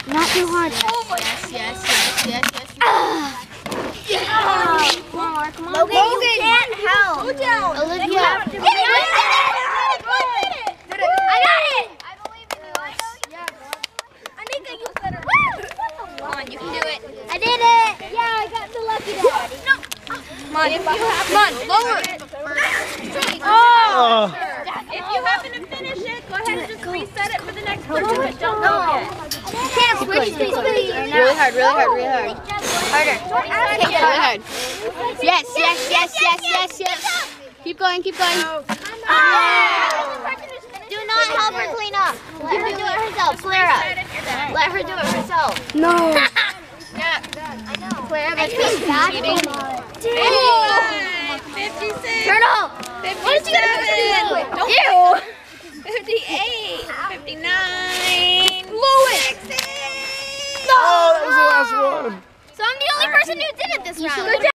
Not too hard. Yes. Come on, come on. Logan can't help. Olivia. I got it. I believe in you. Anika, you better. Come on, you can do it. I did it. Yeah, I got the lucky dog. No. Come on, lower it. Oh. If you happen to finish it, go ahead and just reset it for the next person, but don't go yet. You can't switch these Really hard. Harder. Really hard. Yes. Keep going. Do not help her clean up. Let her do it herself. Clara. Let her do it herself. No. Clara, that's cheating. 56. Turn off. 57. Ew. 58. 59. No. Oh, that was the last one. So I'm the only person who did it this round.